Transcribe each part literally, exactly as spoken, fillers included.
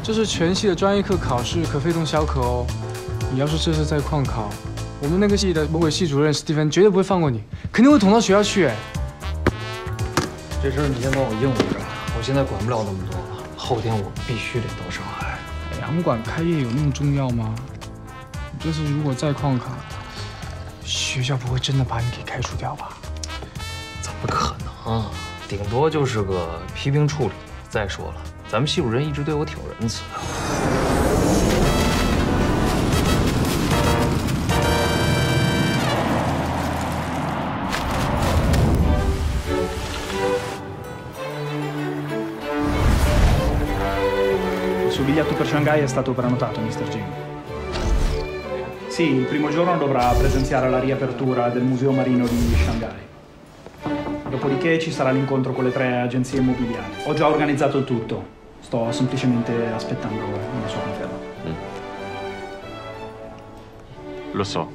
这是全系的专业课考试，可非同小可哦。你要是这次再旷考，我们那个系的魔鬼系主任史蒂芬绝对不会放过你，肯定会捅到学校去。哎， 这事儿你先帮我应付着，我现在管不了那么多了。后天我必须得到上海。 洋馆开业有那么重要吗？你这次如果再旷考，学校不会真的把你给开除掉吧？ 怎么可能？顶多就是个批评处理。再说了，咱们系主任一直对我挺仁慈的。 Il suo biglietto per Shanghai è stato prenotato, mister Jing. Sì, il primo giorno dovrà presenziare alla riapertura del Museo Marino di Shanghai. Dopodiché ci sarà l'incontro con le tre agenzie immobiliari. Ho già organizzato il tutto. Sto semplicemente aspettando una sua conferma. Mm. Lo so.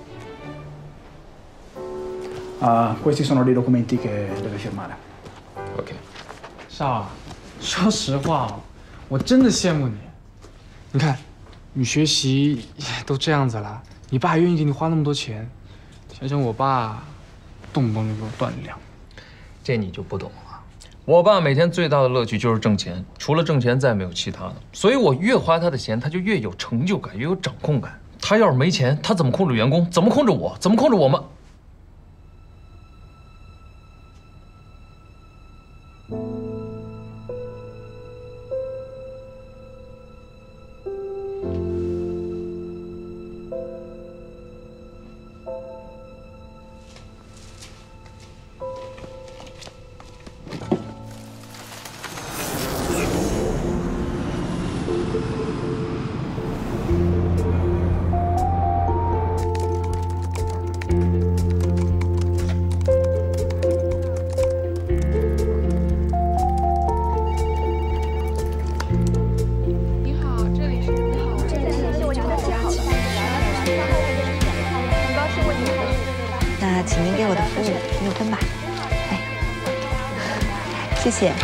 Uh, questi sono dei documenti che deve firmare. Ok. 少，说实话，我真的羡慕你。你看，你学习都这样子了，你爸还愿意给你花那么多钱。想想我爸，动不动就给我断粮。 这你就不懂了。我爸每天最大的乐趣就是挣钱，除了挣钱再没有其他的。所以我越花他的钱，他就越有成就感，越有掌控感。他要是没钱，他怎么控制员工？怎么控制我？怎么控制我们？ 谢谢。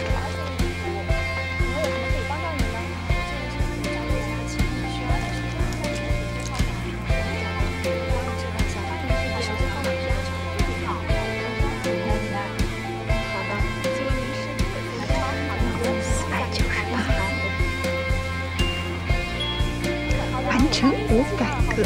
四百九十八，完成五百个。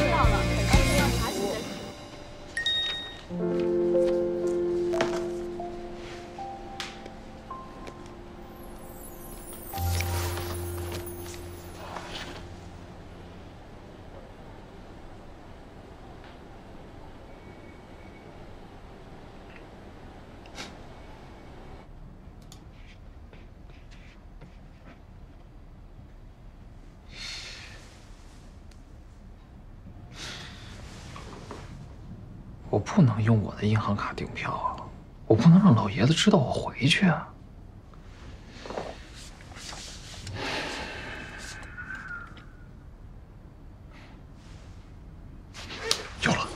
我不能用我的银行卡订票啊！我不能让老爷子知道我回去啊！有了。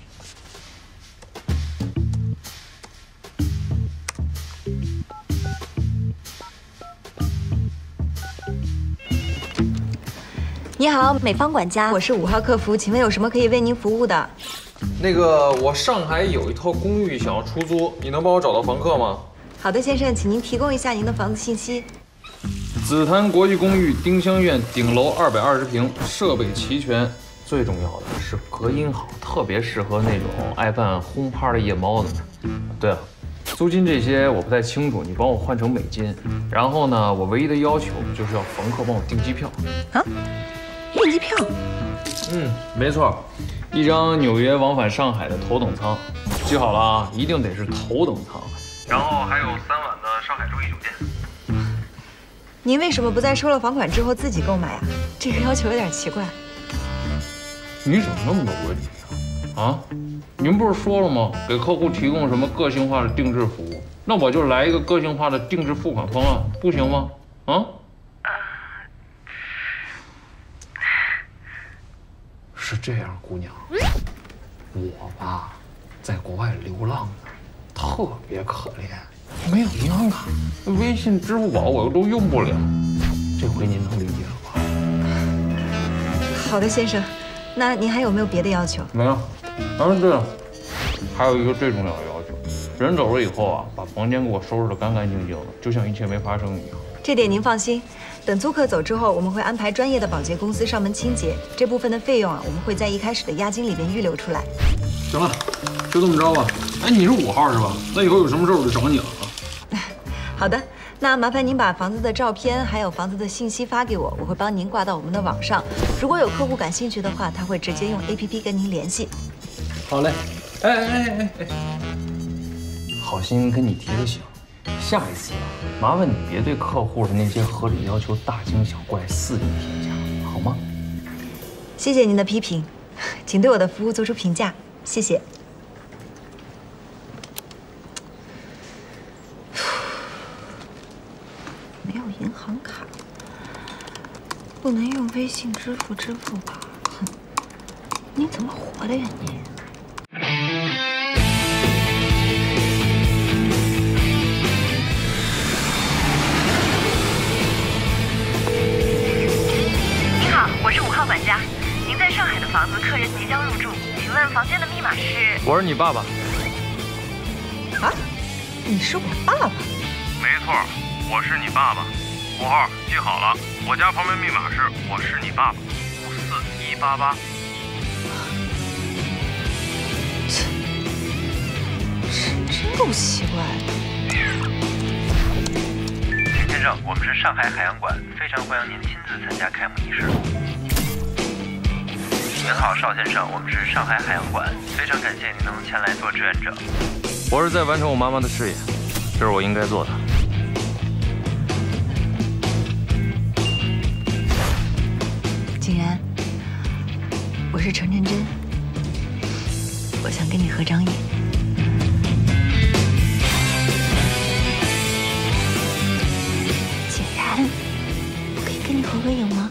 你好，美方管家，我是五号客服，请问有什么可以为您服务的？ 那个，我上海有一套公寓想要出租，你能帮我找到房客吗？ 好的，先生，请您提供一下您的房子信息。 紫檀国际公寓丁香苑顶楼二百二十平，设备齐全，最重要的是隔音好，特别适合那种爱办轰趴的夜猫子们。对了，租金这些我不太清楚，你帮我换成美金。然后呢，我唯一的要求就是要房客帮我订机票。 啊？订机票？ 嗯，没错。 一张纽约往返上海的头等舱，记好了啊，一定得是头等舱。然后还有三晚的上海洲际酒店。 您为什么不在收了房款之后自己购买啊？这个要求有点奇怪。 你怎么那么多问题啊？啊，您不是说了吗？给客户提供什么个性化的定制服务？那我就来一个个性化的定制付款方案，不行吗？啊？ 是这样，姑娘，我吧，在国外流浪呢，特别可怜，没有银行卡，微信、支付宝我又都用不了，这回您能理解了吧？ 好的，先生。那您还有没有别的要求？ 没有。嗯，对了，还有一个最重要的要求，人走了以后啊，把房间给我收拾得干干净净的，就像一切没发生一样。 这点您放心。等租客走之后，我们会安排专业的保洁公司上门清洁，这部分的费用啊，我们会在一开始的押金里边预留出来。 行了，就这么着吧。哎，你是五号是吧？那以后有什么事我就找你了啊。 好的。 那麻烦您把房子的照片还有房子的信息发给我，我会帮您挂到我们的网上。如果有客户感兴趣的话，他会直接用 A P P 跟您联系。 好嘞。哎哎哎哎，好心跟你提个醒，下一次啊，麻烦你别对客户的那些合理要求大惊小怪、肆意评价，好吗？ 谢谢您的批评，请对我的服务做出评价，谢谢。 没有银行卡，不能用微信支付支付宝。哼，你怎么活的呀你？ 您好，我是五号管家。您在上海的房子，客人即将入住，请问房间的密码是？ 我是你爸爸。 啊？你是我爸爸？ 没错。 我是你爸爸，五号记好了，我家房门密码是我是你爸爸，五四一八八。 真够奇怪的。 请先生，我们是上海海洋馆，非常欢迎您亲自参加开幕仪式。您好，邵先生，我们是上海海洋馆，非常感谢您能前来做志愿者。 我是在完成我妈妈的事业，这是我应该做的。 景然，我是程真真，我想跟你合张影。景然，我可以跟你合个影吗？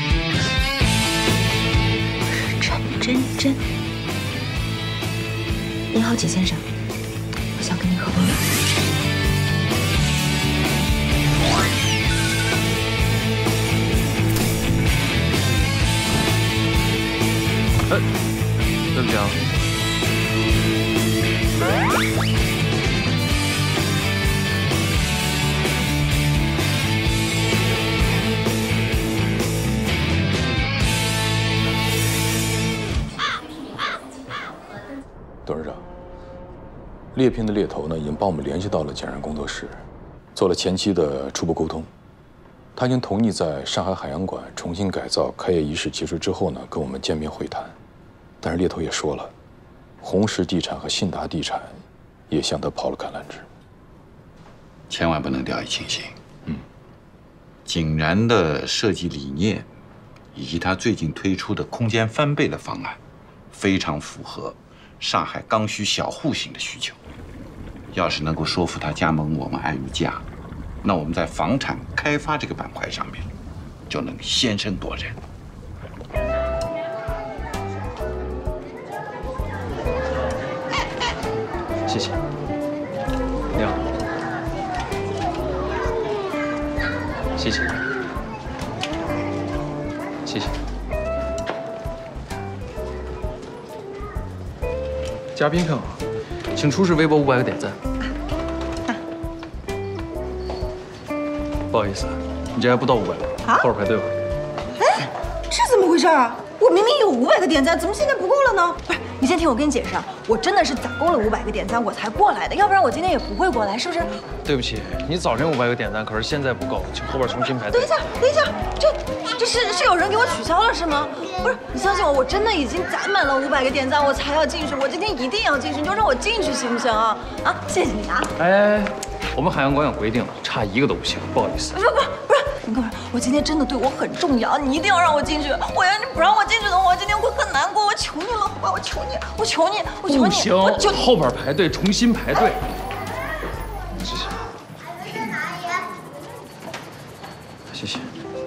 我是程真真。您好，景先生，我想跟你合个影。 哎，对不起啊。 董事长，猎聘的猎头呢，已经帮我们联系到了简然工作室，做了前期的初步沟通。 他已经同意在上海海洋馆重新改造，开业仪式结束之后呢，跟我们见面会谈。但是猎头也说了，红石地产和信达地产也向他抛了橄榄枝， 千万不能掉以轻心。 嗯， 景然的设计理念，以及他最近推出的空间翻倍的方案，非常符合上海刚需小户型的需求。要是能够说服他加盟我们爱如家。 那我们在房产开发这个板块上面，就能先声夺人。 谢谢。你好。谢谢。谢谢。嘉宾看好，请出示微博五百个点赞。 不好意思，你这还不到五百个， 啊， 后边排队吧。 哎，这怎么回事啊？我明明有五百个点赞，怎么现在不够了呢？不是，你先听我跟你解释啊，我真的是攒够了五百个点赞我才过来的，要不然我今天也不会过来，是不是？ 对不起，你早晨五百个点赞，可是现在不够，请后边重新排队。 等一下，等一下，这这是是有人给我取消了是吗？不是，你相信我，我真的已经攒满了五百个点赞，我才要进去，我今天一定要进去，你就让我进去行不行啊？啊，谢谢你啊。 哎。 我们海洋馆有规定，差一个都不行，不好意思。 不不不是，你看，我今天真的对我很重要，你一定要让我进去。我要是不让我进去的话，我今天会很难过。我求你了，好吧？我求你，我求你，我求你。 不行， 我就后边排队，重新排队。谢谢。谢谢。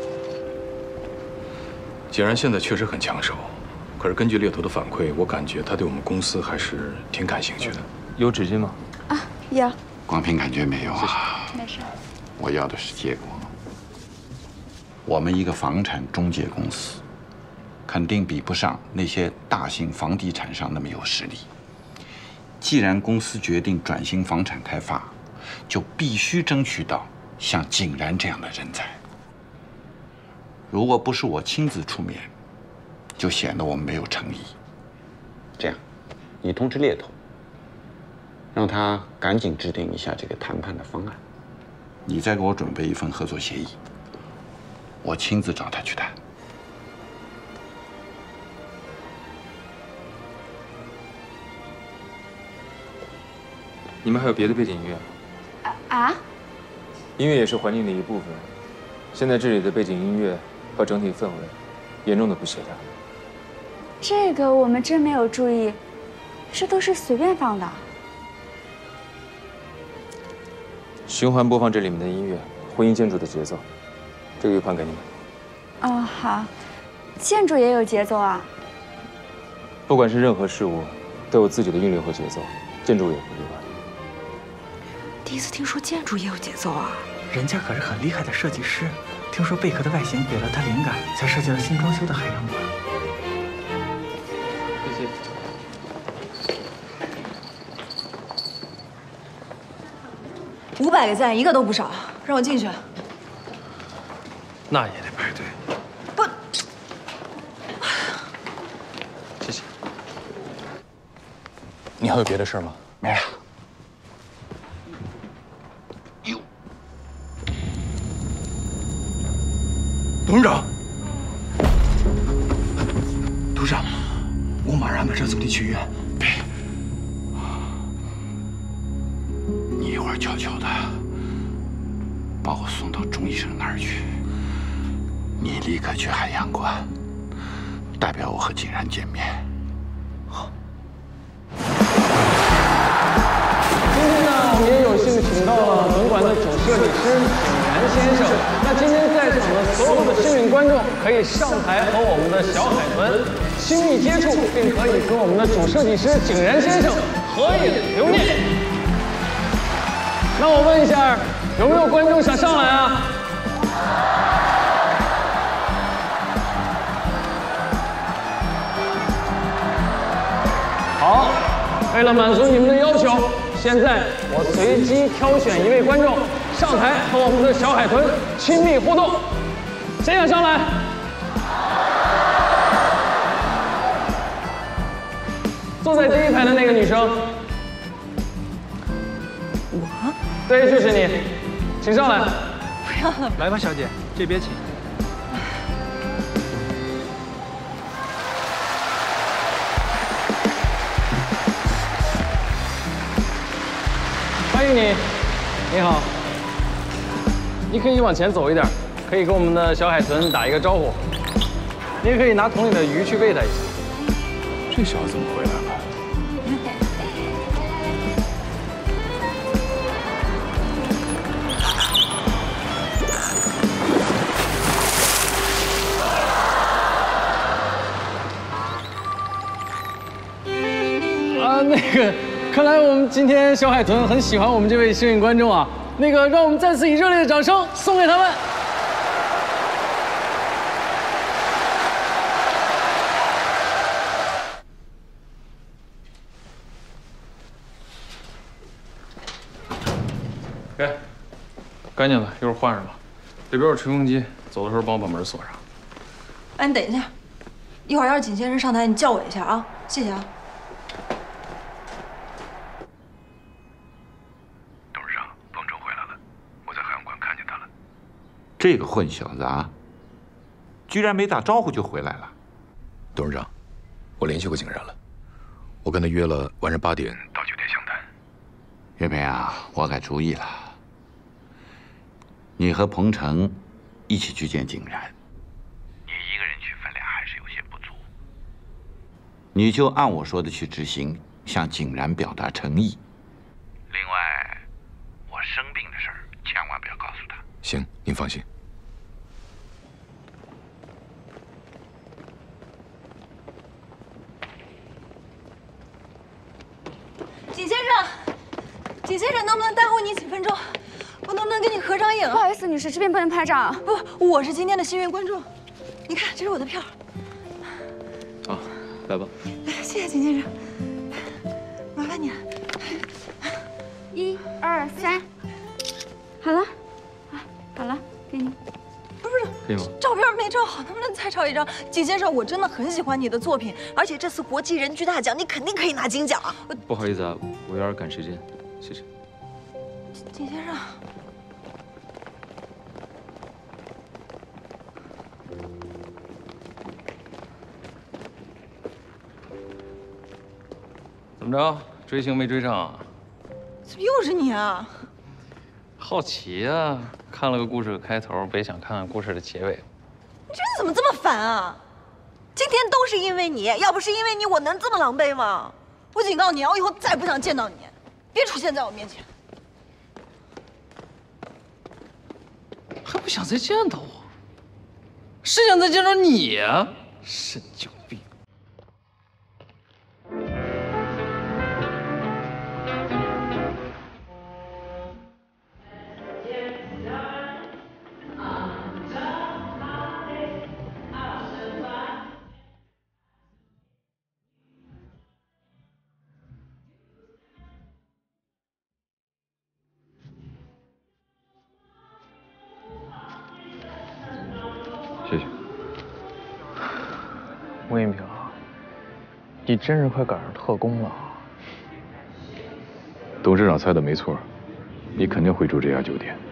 景然现在确实很抢手，可是根据猎头的反馈，我感觉他对我们公司还是挺感兴趣的。 有纸巾吗？ 啊，有。 光凭感觉没有啊， 没事。 我要的是结果。我们一个房产中介公司， 肯定比不上那些大型房地产商那么有实力。既然公司决定转型房产开发，就必须争取到像景然这样的人才。如果不是我亲自出面，就显得我们没有诚意。这样，你通知猎头，让他赶紧制定一下这个谈判的方案。你再给我准备一份合作协议，我亲自找他去谈。 你们还有别的背景音乐吗？ 啊啊！ 音乐也是环境的一部分。现在这里的背景音乐和整体氛围严重的不协调。 这个我们真没有注意，这都是随便放的。 循环播放这里面的音乐，呼应建筑的节奏。这个 U 盘给你们。 哦，好。建筑也有节奏啊。 不管是任何事物，都有自己的韵律和节奏，建筑也不例外。 第一次听说建筑也有节奏啊！ 人家可是很厉害的设计师，听说贝壳的外形给了他灵感，才设计了新装修的海洋馆。 谢谢。 五百个赞，一个都不少，让我进去。 那也得排队。 不， 谢谢。 你还有别的事吗？ 没了。 董事长，董事长，我马上安排车送你去医院。 别，你一会儿悄悄的把我送到钟医生那儿去。你立刻去海洋馆，代表我和景然见面。 好。今天呢，我们也有幸请到了本馆的主设计师景然先生。那今天在场的所有的幸运观众可以上台和我们的小海豚亲密接触，并可以跟我们的主设计师景然先生合影留念。那我问一下，有没有观众想上来啊？好，为了满足你们的要求，现在我随机挑选一位观众上台和我们的小海豚亲密互动。谁想上来？坐在第一排的那个女生。 我？ 对，就是你，请上来。 不要了。 来吧，小姐，这边请。 欢迎你，你好。你可以往前走一点，可以跟我们的小海豚打一个招呼。你也可以拿桶里的鱼去喂它一下。 这小子怎么回来了？ 啊，那个。看来我们今天小海豚很喜欢我们这位幸运观众啊！那个，让我们再次以热烈的掌声送给他们。给，干净了，一会儿换上吧。这边有吹风机，走的时候帮我把门锁上。 哎，你等一下，一会儿要是景先生上台，你叫我一下啊，谢谢啊。 这个混小子啊，居然没打招呼就回来了。 董事长，我联系过景然了，我跟他约了晚上八点到酒店详谈。 岳培啊，我改主意了，你和彭程一起去见景然。你一个人去分量还是有些不足，你就按我说的去执行，向景然表达诚意。另外，我生病的事儿千万不要告诉他。 行，您放心。 景先生，景先生，能不能耽误你几分钟？我能不能跟你合张影？ 不好意思，女士，这边不能拍照。 不，我是今天的幸运观众。你看，这是我的票。 来吧。 谢谢景先生，麻烦你了。 一二三，好了，啊，好了，给你。 不是不是， 可以吗？ 照片没照好，能不能再照一张？景先生，我真的很喜欢你的作品，而且这次国际人剧大奖，你肯定可以拿金奖啊！ 不好意思啊，我有点赶时间，谢谢。 景先生。 怎么着，追星没追上啊？ 怎么又是你啊？ 好奇呀，看了个故事的开头，别想看看故事的结尾。 你这人怎么这么烦啊？今天都是因为你，要不是因为你，我能这么狼狈吗？我警告你，我以后再不想见到你，别出现在我面前。 还不想再见到我？谁想再见到你呀？神经病！ 谢谢。 吴银平，你真是快赶上特工了。 董事长猜的没错，你肯定会住这家酒店。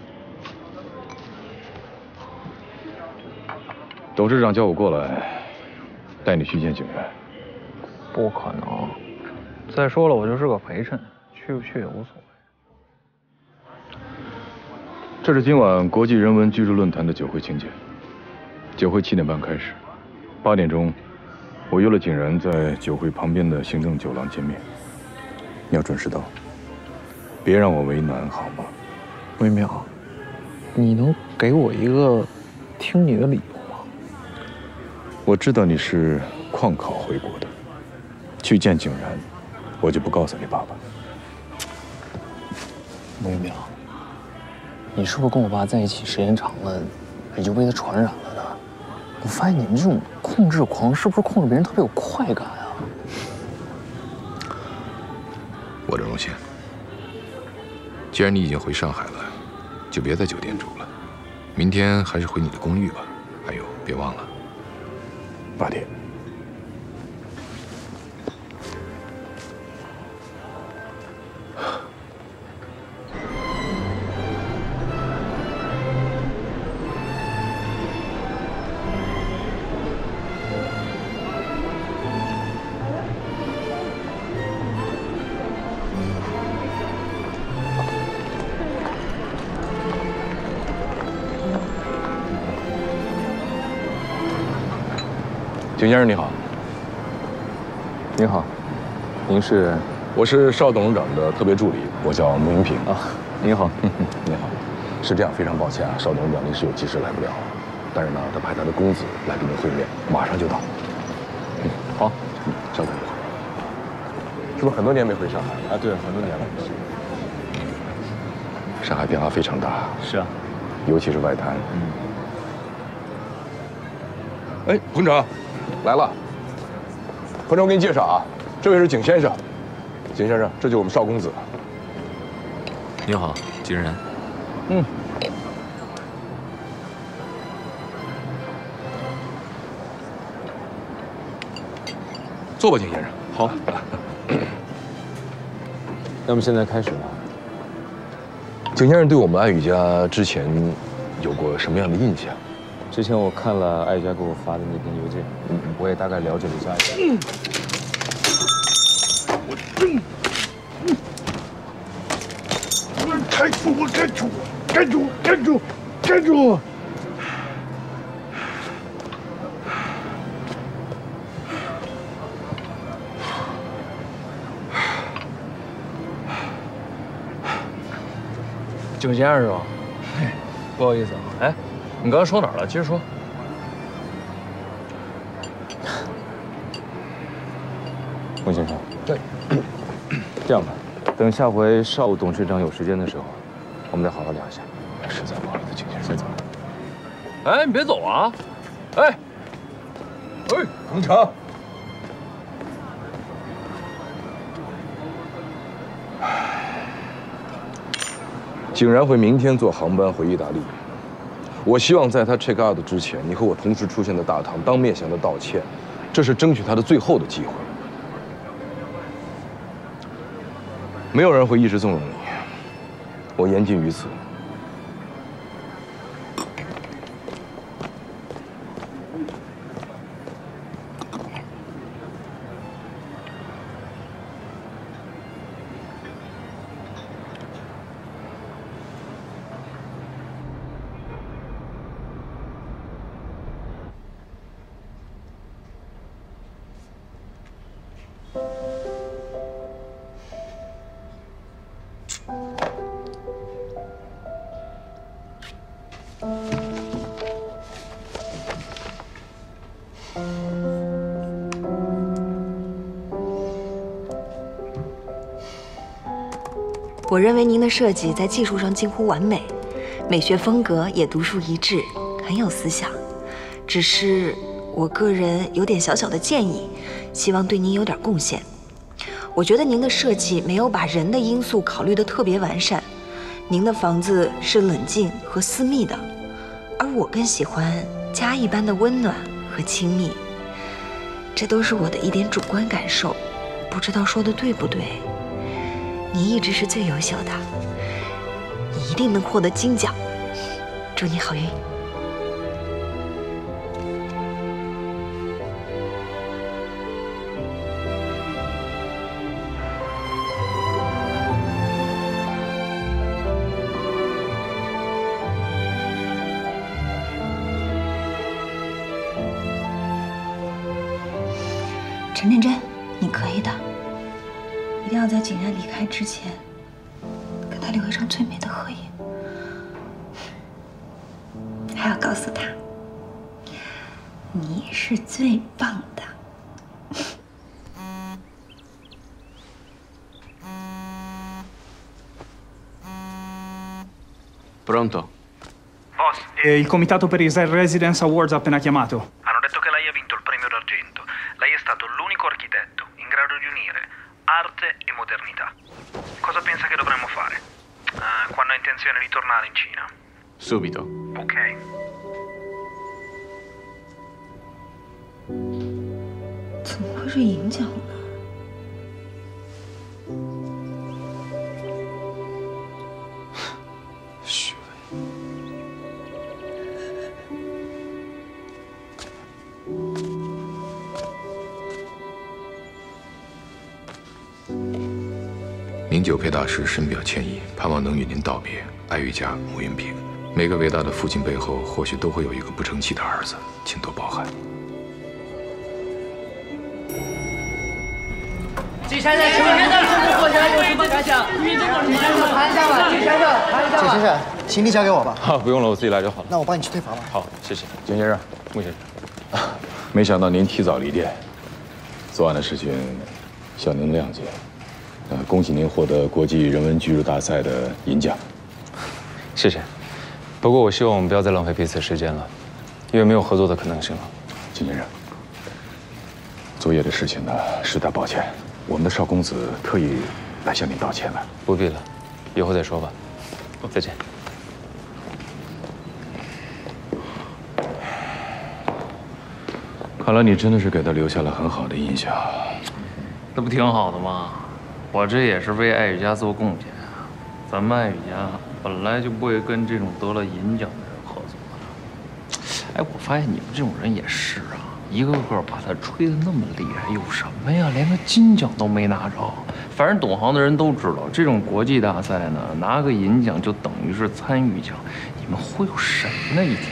董事长叫我过来，带你去见景然。 不可能。再说了，我就是个陪衬，去不去也无所谓。 这是今晚国际人文居住论坛的酒会请柬。 酒会七点半开始，八点钟，我约了景然在酒会旁边的行政酒廊见面。你要准时到，别让我为难，好吗？ 魏淼，你能给我一个听你的理由吗？ 我知道你是旷考回国的，去见景然，我就不告诉你爸爸。 魏淼，你是不是跟我爸在一起时间长了，你就被他传染了？ 我发现你们这种控制狂，是不是控制别人特别有快感啊？ 我的荣幸。既然你已经回上海了，就别在酒店住了，明天还是回你的公寓吧。还有，别忘了，八点。景先生你好。 您好，您是？ 我是邵董事长的特别助理，我叫穆云平啊。您好， 您好。是这样，非常抱歉啊，邵董事长临时有急事来不了，但是呢，他派他的公子来跟您会面，马上就到。嗯，好，嗯，稍等一会儿。是不是很多年没回上海了？ 啊，对，很多年了。 上海变化非常大。 是啊， 尤其是外滩。 嗯。 哎，彭长。 来了，彭程，我给你介绍啊，这位是景先生，景先生，这就是我们邵公子。 你好，景然。 嗯。坐吧，景先生。 好。那么现在开始吧。 景先生对我们爱语家之前有过什么样的印象？ 之前我看了艾佳给我发的那篇邮件，嗯，我也大概了解了一下。嗯， 我真，嗯，开除我，开除，开除，开除，开除！ 景先生是吧？哎，不好意思啊，哎。 你刚刚说哪儿了？接着说。 穆先生，对，这样吧，等下回邵董事长有时间的时候，我们再好好聊一下。 实在不好意思，景先生，先走。 哎，你别走啊！哎， 哎，彭程， 景然会明天坐航班回意大利。我希望在他 check out 之前，你和我同时出现在大堂，当面向他道歉，这是争取他的最后的机会。没有人会一直纵容你，我言尽于此。 我认为您的设计在技术上近乎完美，美学风格也独树一帜，很有思想。只是我个人有点小小的建议，希望对您有点贡献。我觉得您的设计没有把人的因素考虑得特别完善。您的房子是冷静和私密的，而我更喜欢家一般的温暖和亲密。这都是我的一点主观感受，不知道说的对不对。 你一直是最优秀的，你一定能获得金奖，祝你好运。陈真真，你可以的。 一定要在景然离开之前，跟他留一张最美的合影，还要告诉他，你是最棒的。 Pronto? Boss, eh, il comitato per i Residence Awards ha appena chiamato. Hanno detto che lei ha vinto il premio d'argento. Lei è stato l'unico architetto in grado di unire arte e modernità. Cosa pensa che dovremmo fare? Uh, quando ha intenzione di tornare in Cina? Subito. Ok. 怎么会是银奖呢？ 虚伪。名酒配大师深表歉意，盼望能与您道别。爱与家，穆云平。每个伟大的父亲背后，或许都会有一个不争气的儿子，请多包涵。 季先生，请问您对作家有什么感想？季先生，谈一下吧。季先生，谈一下吧。 季先生，行李交给我吧。 啊，不用了，我自己来就好了。 那我帮你去退房吧。 好，谢谢，景先生，穆先生。 没想到您提早离店，昨晚的事情，向您谅解。 呃，恭喜您获得国际人文巨乳大赛的银奖， 谢谢。不过我希望我们不要再浪费彼此时间了，因为没有合作的可能性了。 金先生，昨夜的事情呢，实在抱歉，我们的邵公子特意来向您道歉了。 不必了，以后再说吧。再见。 看来你真的是给他留下了很好的印象。 那不挺好的吗？ 我这也是为爱与家做贡献啊！咱们爱与家本来就不会跟这种得了银奖的人合作的。哎，我发现你们这种人也是啊，一个个把他吹得那么厉害，有什么呀？连个金奖都没拿着。反正懂行的人都知道，这种国际大赛呢，拿个银奖就等于是参与奖。你们忽悠谁呢？一天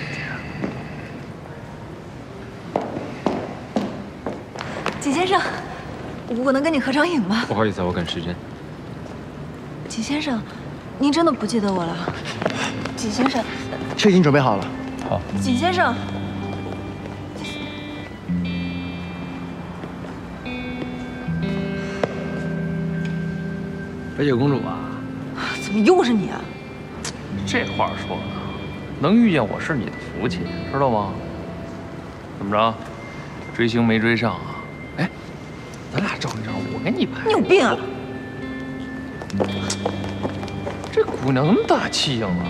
天。 季先生。 我能跟你合张影吗？ 不好意思，我赶时间。 季先生，您真的不记得我了？季先生， 车已经准备好了。 好。 季先生， 白雪公主啊， 怎么又是你啊？ 这话说的，能遇见我是你的福气，知道吗？怎么着，追星没追上啊？哎。 咱俩照一张，我给你拍。 你有病啊！ 这姑娘那么大气性啊！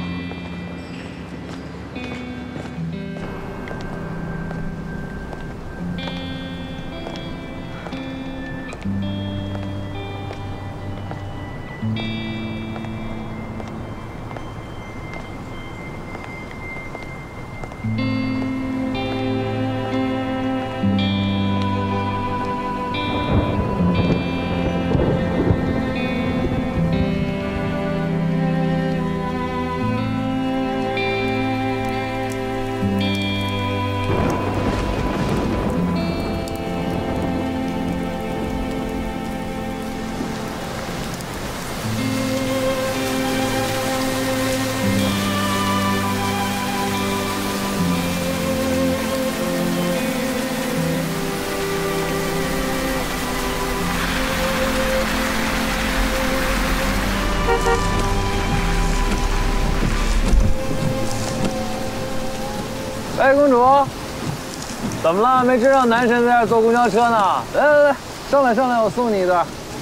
哎，公主，怎么了？没知道男神在这儿坐公交车呢？来来来，上来上来，我送你一段。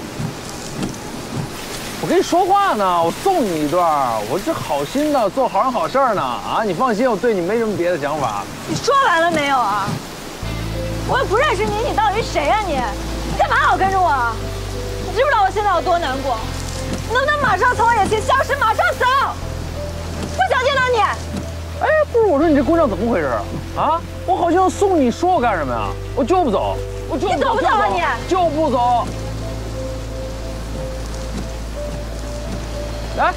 我跟你说话呢，我送你一段。我这好心的，做好人好事呢。啊，你放心，我对你没什么别的想法。 你说完了没有啊？我也不认识你，你到底是谁呀、啊、你？你干嘛老跟着我？你知不知道我现在有多难过？你能不能马上从我眼前消失，马上走？不想见到你。 哎，不是，我说你这姑娘怎么回事啊？我好像送你，说我干什么呀？我就不走，我就不走。 你走不走啊你？ 就不走。来。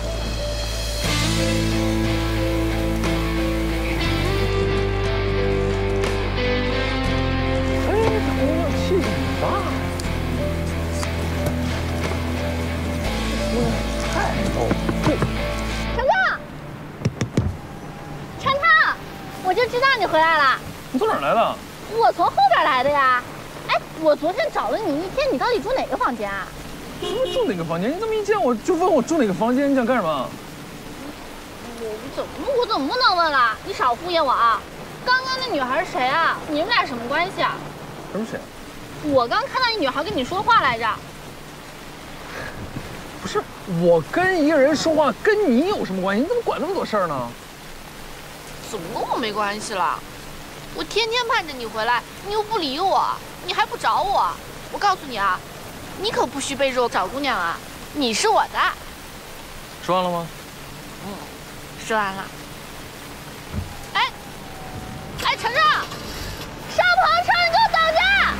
哎，这姑娘气性很大。这姑娘太逗。对。 程程，程程，我就知道你回来了。 你从哪儿来的？ 我从后边来的呀。哎，我昨天找了你一天，你到底住哪个房间啊？ 什么住哪个房间？你这么一见我就问我住哪个房间？你想干什么？ 我怎么我怎么不能问了？你少敷衍我啊！刚刚那女孩是谁啊？你们俩什么关系啊？ 什么谁？ 我刚看到一女孩跟你说话来着。 不是，我跟一个人说话跟你有什么关系？你怎么管那么多事儿呢？ 怎么跟我没关系了？我天天盼着你回来，你又不理我，你还不找我。我告诉你啊，你可不许背着我找姑娘啊！你是我的。 说完了吗？ 嗯，说完了。哎，哎，程程，邵鹏程，你给我等着！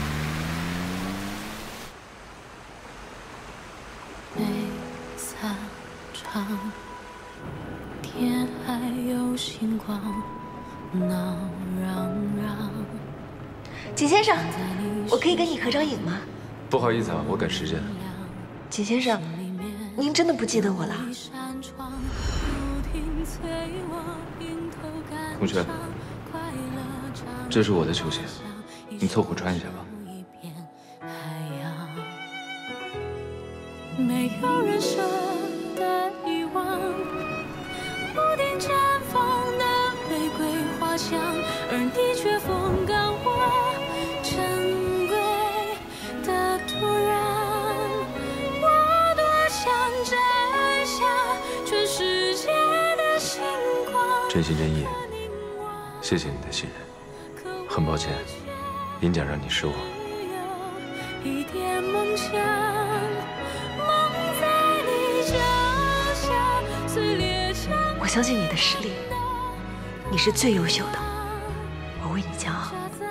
没散场，天还有星光，闹嚷嚷。 景先生，我可以跟你合张影吗？ 不好意思啊，我赶时间。 景先生，您真的不记得我了？ 同学，这是我的球鞋，你凑合穿一下吧。 没有人舍得遗忘，屋顶绽放的玫瑰花香，而你却风干我珍贵的土壤。我多想摘下全世界的星光。 真心真意，谢谢你的信任。很抱歉，演讲让你失望了。 一点梦想。 我相信你的实力，你是最优秀的，我为你骄傲。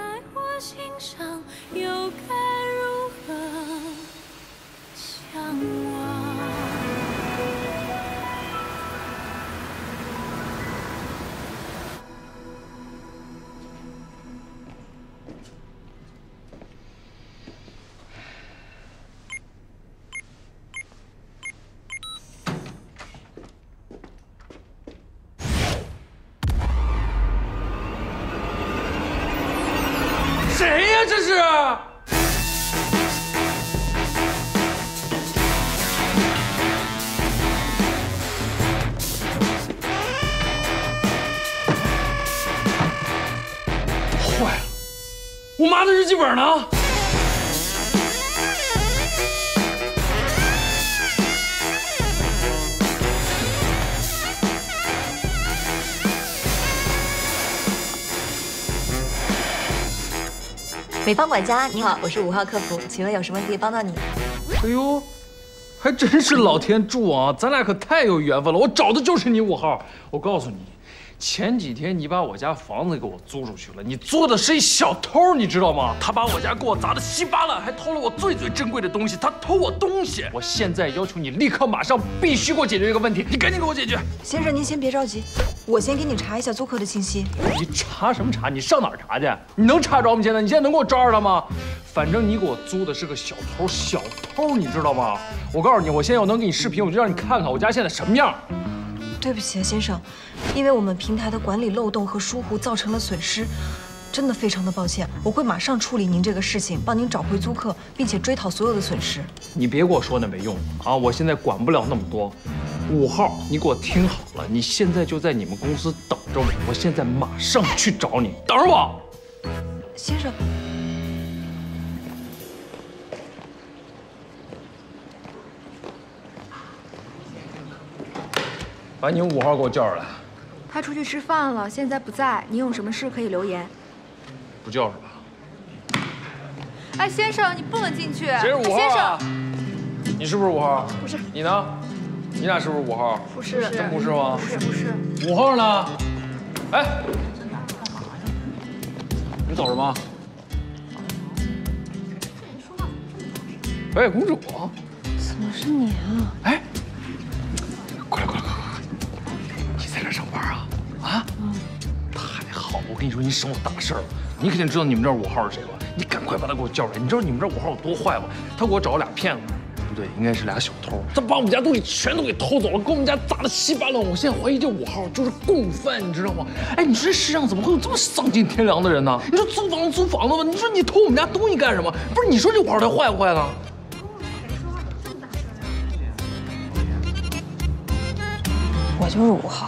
谁呀？这是？坏了，我妈的日记本呢？ 美方管家，你好，我是五号客服，请问有什么可以帮到你？ 哎呦，还真是老天助啊！咱俩可太有缘分了，我找的就是你五号。我告诉你，前几天你把我家房子给我租出去了，你租的是一小偷，你知道吗？他把我家给我砸得稀巴烂，还偷了我最最珍贵的东西，他偷我东西。我现在要求你立刻马上必须给我解决这个问题，你赶紧给我解决。 先生，您先别着急，我先给你查一下租客的信息。 你查什么查？你上哪儿查去？你能查着吗？现在你现在能给我抓着他吗？反正你给我租的是个小偷，小偷你知道吗？我告诉你，我现在要能给你视频，我就让你看看我家现在什么样。 对不起啊，先生，因为我们平台的管理漏洞和疏忽造成了损失，真的非常的抱歉。我会马上处理您这个事情，帮您找回租客，并且追讨所有的损失。 你别给我说那没用啊！我现在管不了那么多。五号，你给我听好了，你现在就在你们公司等着我，我现在马上去找你，等着我。 先生。 把你五号给我叫出来。 他出去吃饭了，现在不在。你有什么事可以留言。 不叫是吧？ 哎，先生，你不能进去。 谁是五号啊？ 先生， 你是不是五号？ 不是。 你呢？你俩是不是五号？ 不是。 真不是吗？ 不是，不是。 五号呢？哎，你走什么？白雪公主。 怎么是你啊？ 哎。过来，过来，快快快！你在这上班啊？啊？嗯。太好，我跟你说，你省我大事儿了。你肯定知道你们这五号是谁吧？你赶快把他给我叫出来。你知道你们这五号有多坏吗？他给我找了俩骗子，不对，应该是俩小偷。他把我们家东西全都给偷走了，给我们家砸得稀巴烂。我现在怀疑这五号就是共犯，你知道吗？哎，你说这世上怎么会有这么丧尽天良的人呢？你说租房子租房子吧，你说你偷我们家东西干什么？不是，你说这五号他坏不坏呢？ 我就是五号。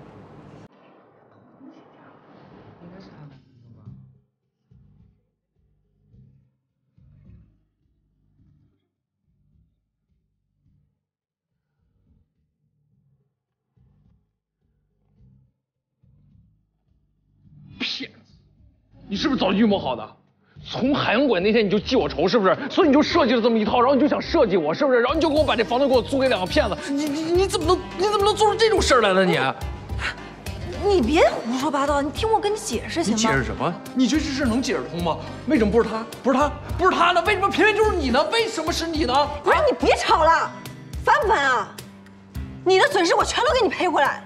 骗子！你是不是早就预谋好的？从海洋馆那天你就记我仇是不是？所以你就设计了这么一套，然后你就想设计我是不是？然后你就给我把这房子给我租给两个骗子，你你你怎么能你怎么能做出这种事儿来呢你？ 你别胡说八道，你听我跟你解释行吗？ 你解释什么？你觉得这事能解释通吗？为什么不是他？不是他？不是他呢？为什么偏偏就是你呢？为什么是你呢？ 不是你别吵了，烦不烦啊？你的损失我全都给你赔回来。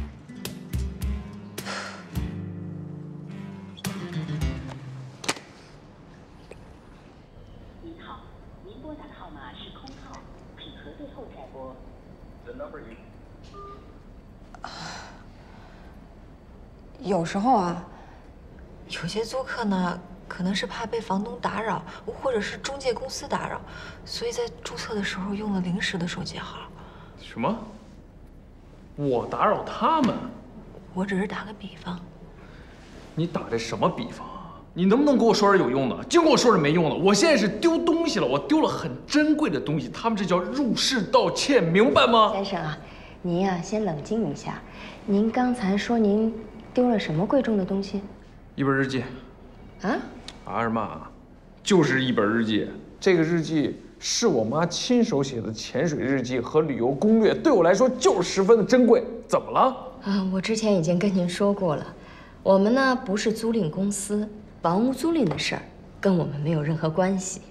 有时候啊，有些租客呢，可能是怕被房东打扰，或者是中介公司打扰，所以在注册的时候用了临时的手机号。 什么？我打扰他们？ 我只是打个比方。 你打这什么比方啊？你能不能给我说点有用的？净给我说点没用的。我现在是丢东西了，我丢了很珍贵的东西，他们这叫入室盗窃，明白吗？ 先生啊，您呀、啊、先冷静一下。您刚才说您丢了什么贵重的东西？ 一本日记。 啊？ 啊什么啊？就是一本日记。这个日记是我妈亲手写的潜水日记和旅游攻略，对我来说就是十分的珍贵。怎么了？ 啊，我之前已经跟您说过了，我们呢不是租赁公司，房屋租赁的事儿跟我们没有任何关系。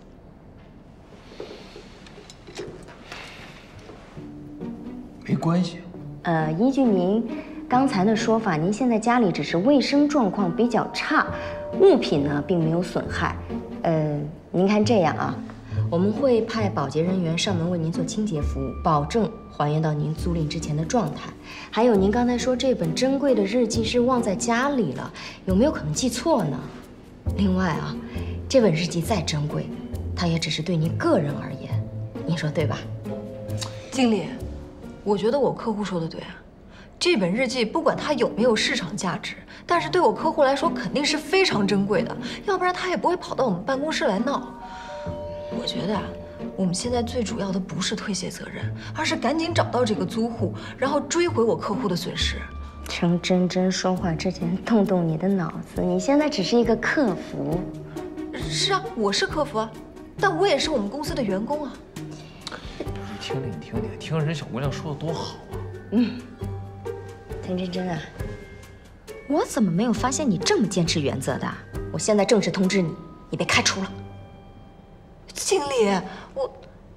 没关系。 呃，依据您刚才的说法，您现在家里只是卫生状况比较差，物品呢并没有损害。呃，您看这样啊，我们会派保洁人员上门为您做清洁服务，保证还原到您租赁之前的状态。还有，您刚才说这本珍贵的日记是忘在家里了，有没有可能记错呢？另外啊，这本日记再珍贵，它也只是对您个人而言，您说对吧？ 经理，我觉得我客户说的对啊。这本日记不管它有没有市场价值，但是对我客户来说肯定是非常珍贵的，要不然他也不会跑到我们办公室来闹。我觉得啊，我们现在最主要的不是推卸责任，而是赶紧找到这个租户，然后追回我客户的损失。 程真真说话之前动动你的脑子，你现在只是一个客服。 是啊，我是客服啊，但我也是我们公司的员工啊。 你听听，你听听，听人小姑娘说的多好啊。 嗯，陈真真啊，我怎么没有发现你这么坚持原则的？我现在正式通知你，你被开除了。 经理，我。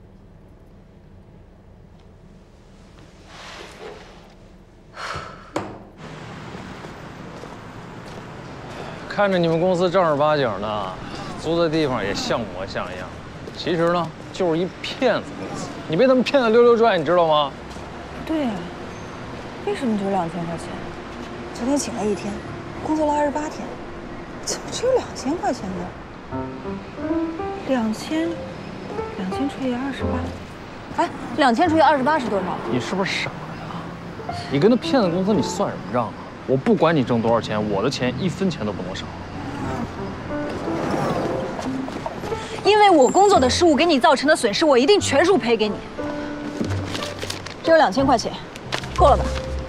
看着你们公司正儿八经的，租的地方也像模像样，其实呢就是一骗子公司。你被他们骗得溜溜转，你知道吗？ 对呀，为什么只有两千块钱？昨天请了一天，工作了二十八天，怎么只有两千块钱呢？两千，两千除以二十八，哎，两千除以二十八是多少？ 你是不是傻呀？你跟那骗子公司你算什么账啊？ 我不管你挣多少钱，我的钱一分钱都不能少。 因为我工作的失误给你造成的损失，我一定全数赔给你。只有两千块钱，够了吧？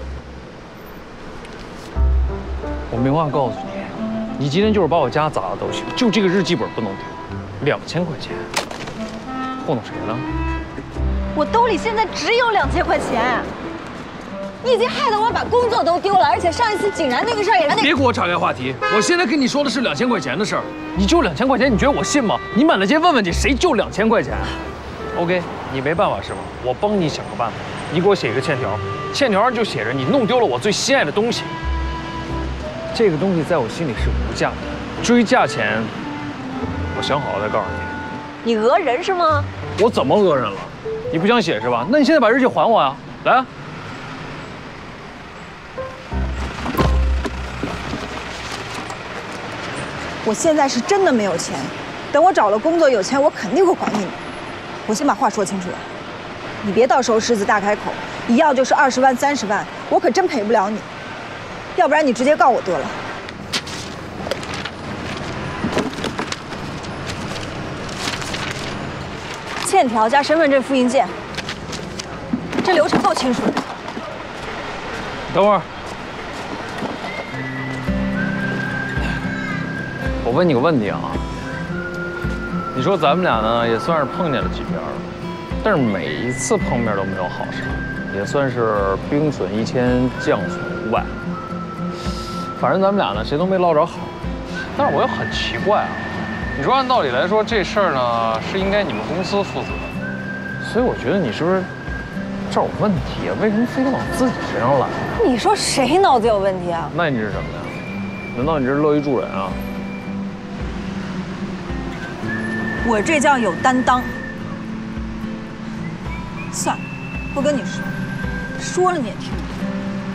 我没话告诉你，你今天就是把我家砸了都行，就这个日记本不能丢。两千块钱，糊弄谁呢？ 我兜里现在只有两千块钱。 你已经害得我把工作都丢了，而且上一次景然那个事儿也让那…… 别给我岔开话题，我现在跟你说的是两千块钱的事儿。你就两千块钱，你觉得我信吗？你满大街问问去，谁就两千块钱 ？OK， 你没办法是吧？我帮你想个办法，你给我写一个欠条，欠条上就写着你弄丢了我最心爱的东西。这个东西在我心里是无价的，至于价钱，我想好了再告诉你。 你讹人是吗？ 我怎么讹人了？你不想写是吧？那你现在把日记还我呀！来啊！ 我现在是真的没有钱，等我找了工作有钱，我肯定会还给你。我先把话说清楚了，你别到时候狮子大开口，一要就是二十万、三十万，我可真赔不了你。要不然你直接告我得了。欠条加身份证复印件，这流程够清楚的。 等会儿。 我问你个问题啊，你说咱们俩呢也算是碰见了几面了，但是每一次碰面都没有好事，也算是兵损一千，将损五百。反正咱们俩呢谁都没捞着好，但是我又很奇怪啊，你说按道理来说这事儿呢是应该你们公司负责，所以我觉得你是不是这儿有问题啊？为什么非得往自己身上揽？ 你说谁脑子有问题啊？ 那你这是什么呀？难道你这是乐于助人啊？ 我这叫有担当。算了，不跟你说，说了你也听不懂。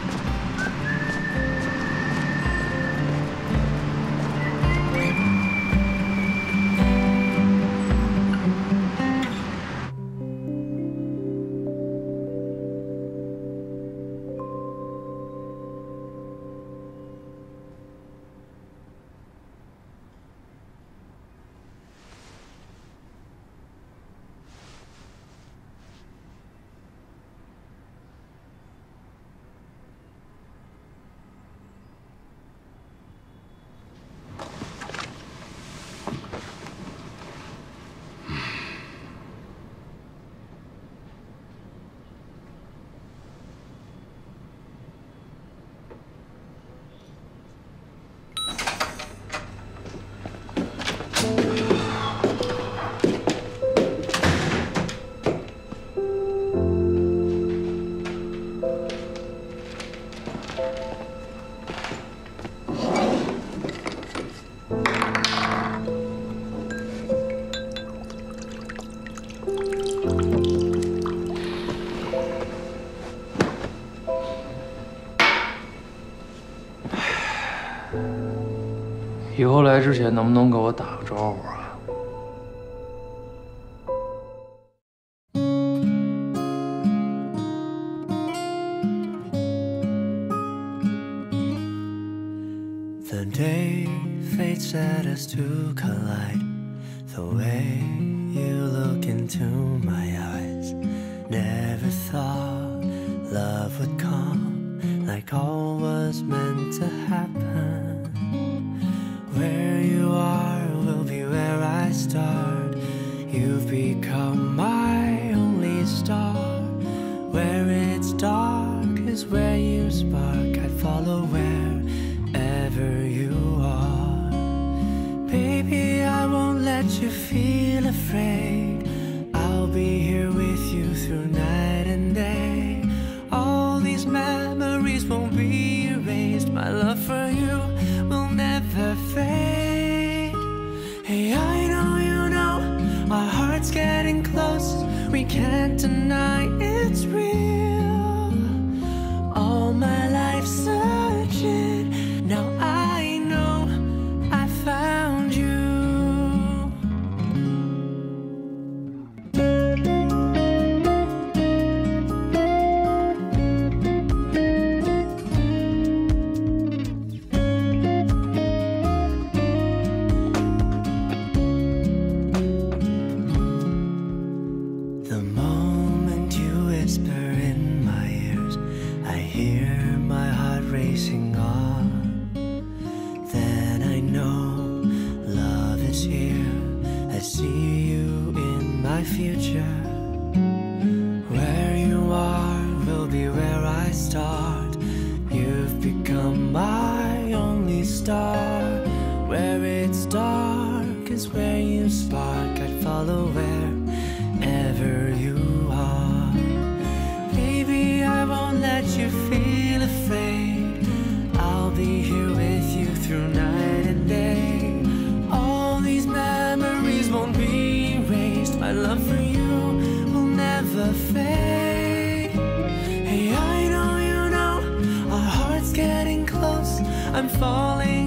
以后来之前能不能给我打个招呼啊？ The day fate set us to collide. The way you look into my eyes. Never thought love would come like all was meant to happen. Where you are will be where start. You've become my only star. Where it's dark is where you spark. I'd follow wherever you are. Baby, I won't let you feel afraid. I'll be here with you through night and day. All these memories won't be erased. My love for you will never fade. Hey, I know you know our hearts getting close. We can't deny it's real. All my life searching, now I know I found you. The moment you whisper in my ears, I hear my heart racing on. Then I know love is here. I see you in my future. Where you are will be where I start. You've become my only star. Where it's dark is where you spark. I'd follow wherever you are. Baby, I won't let you feel afraid. I'll be here with you through night and day. All these memories won't be erased. My love for you will never fade. Hey, I know you know our hearts getting close. I'm falling